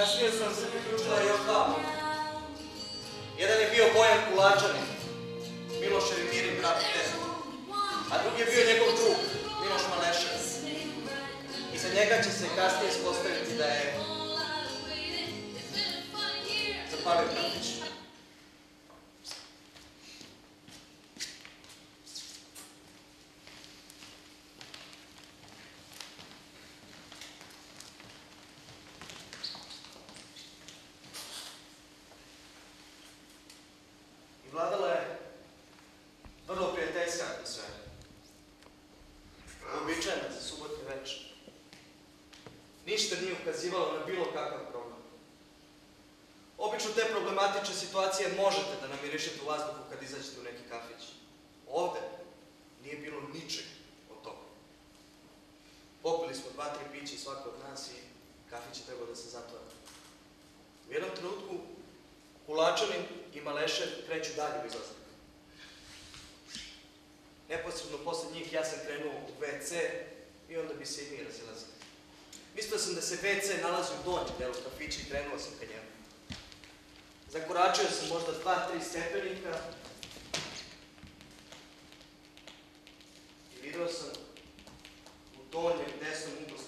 Kasnije sam se priključila još dva. Jedan je bio Bojan Kulačanin, Milošev i Mirin brat i test. A drugi je bio njegov drug, Miloš Malešev. I za njega će se kasnije ispostaviti da je zapalio kafić. I vladala je vrlo prijateljska atmosfera. Uobičajena za subotnji večer. Ništa nije ukazivalo na bilo kakav problem. Obično te problematične situacije možete da namirišete u vazduhu kad izađete u neki kafić. Ovde nije bilo ničeg od toga. Popili smo 2-3 pića i svako od nas i kafić je trebao da se zatvara. U jednom trenutku Kulačanin i Malešev kreću dalje u izlazak. Neposredno posle njih ja sam krenuo u WC i onda bi se i mi razilazili. Mislio sam da se WC nalazi u donjem delu kafića i krenuo sam ka njemu. Zakoračio sam možda 2-3 stepenika i vidio sam u donjem desnom uglu